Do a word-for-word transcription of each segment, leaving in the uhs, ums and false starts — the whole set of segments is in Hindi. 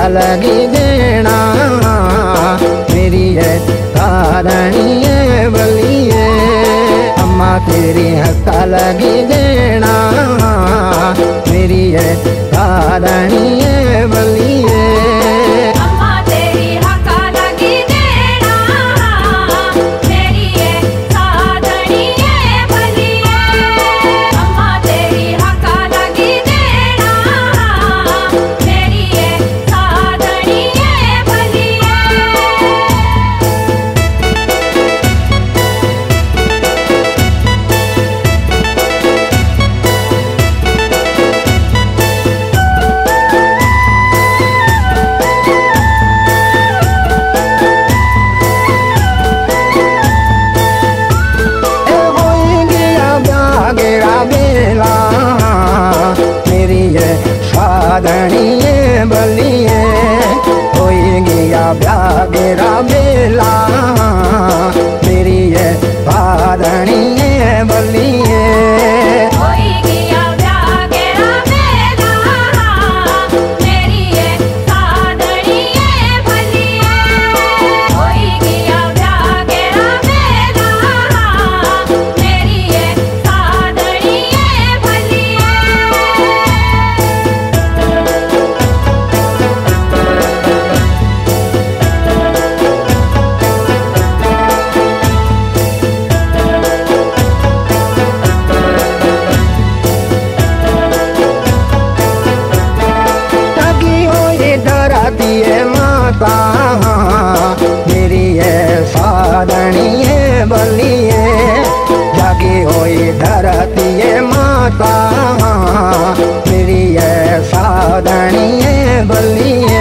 लगी देना मेरी है साधनी है बलिए। अम्मा तेरी हक्का लगी देना मेरी है साधनी है बलिए। साधनी बलिए होई गया ब्याह गेरा बेला मेरी है साधनी बलिए। मेरी है साधनी है बलिए जागी हुई धरती है माता मेरी है साधनी है बलिए।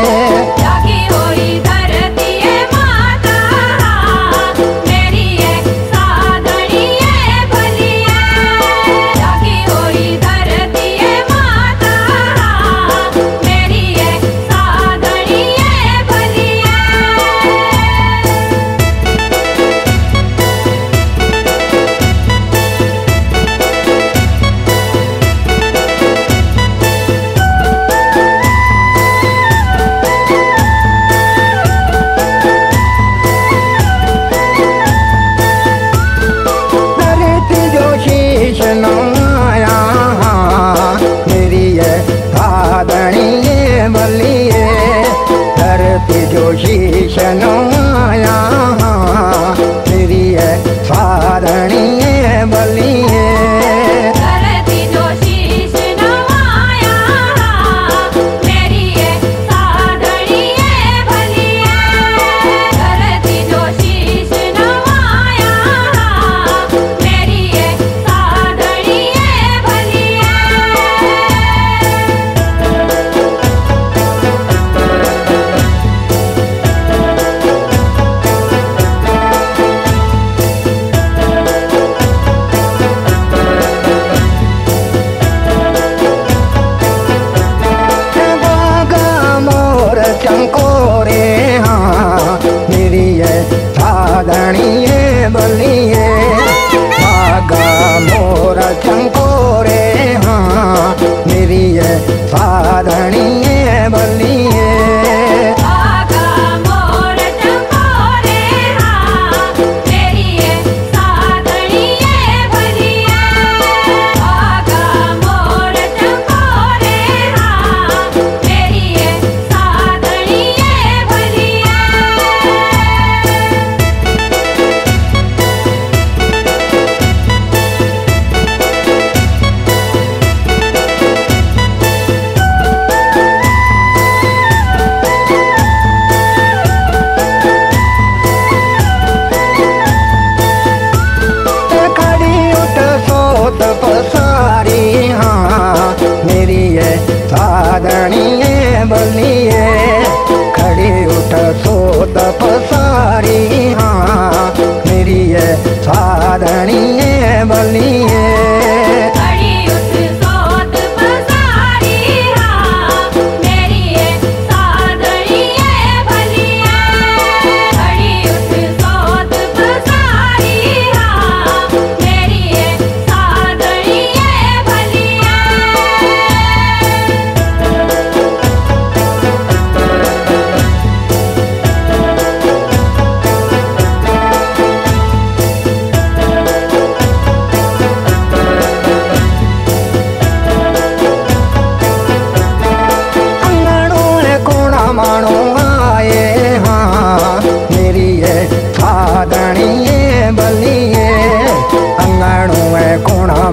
बलिए धरती जो शीश आया मेरी है साधनी बलिए।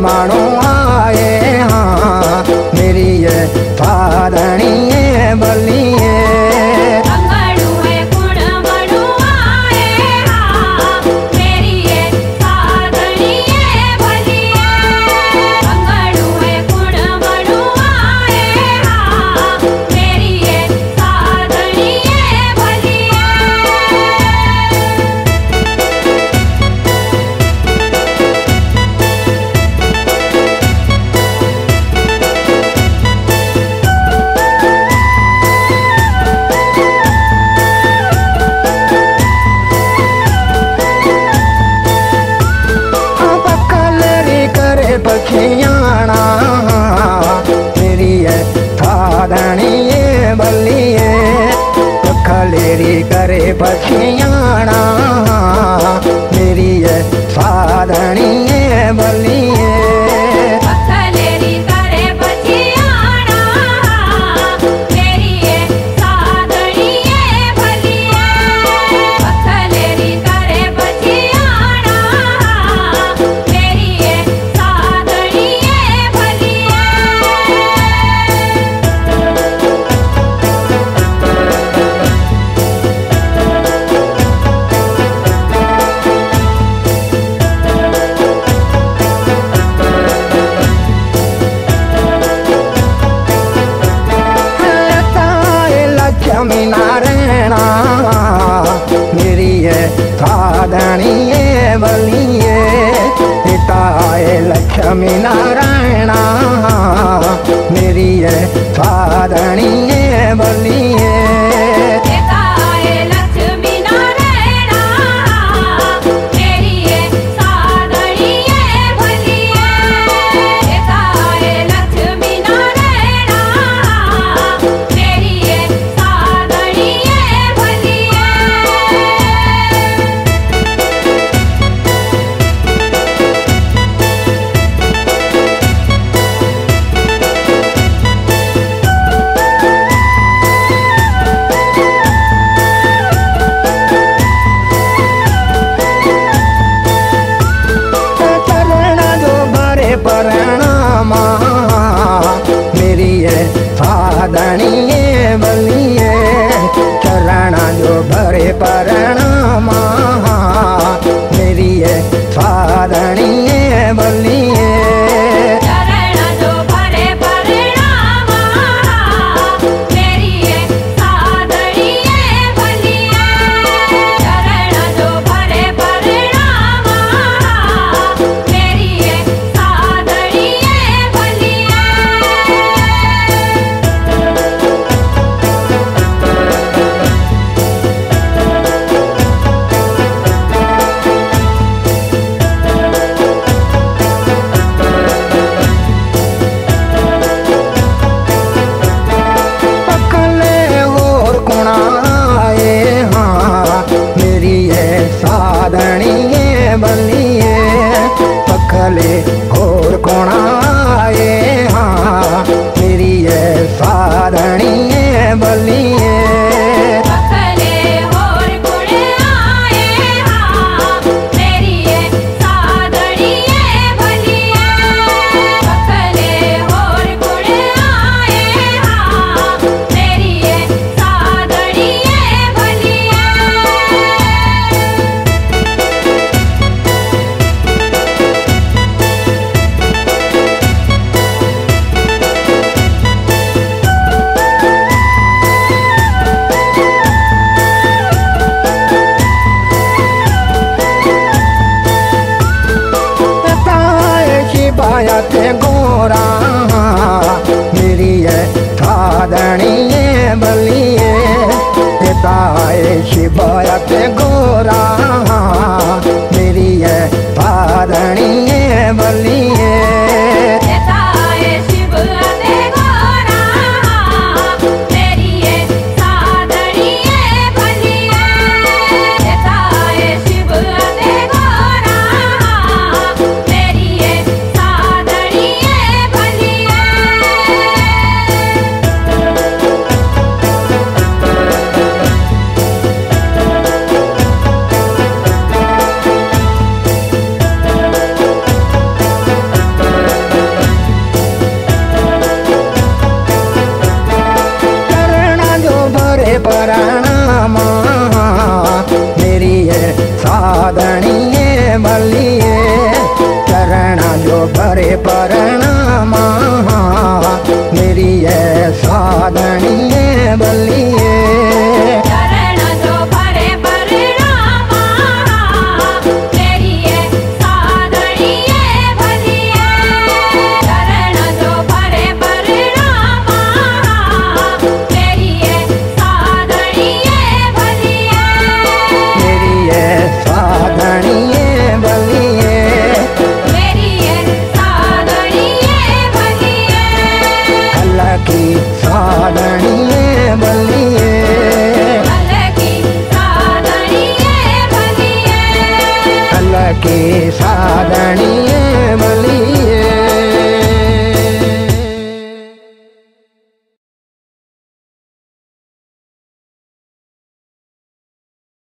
मानो आए हाँ मेरी ये साधनी बलिए पखियाना मेरी है साधनी बलिए पखलेरी करे पखियाना मेरी है साधनी बलिए लक्ष्मी नारायण मेरी है साधनी बलिए पिताए लक्ष्मी नारायण मेरी है साधनी बलिए परिणामा मेरी है साधनी बलिए चरण जो भरे परिणामा मेरी है साधनी बलिए साधनी बलिए पखले और कोणा आए हाँ मेरी है साधनी बलिए ते गोरा मेरी है साधनी बलिए पिताए शिवाय ते गोरा मेरी है साधनी बलिए पर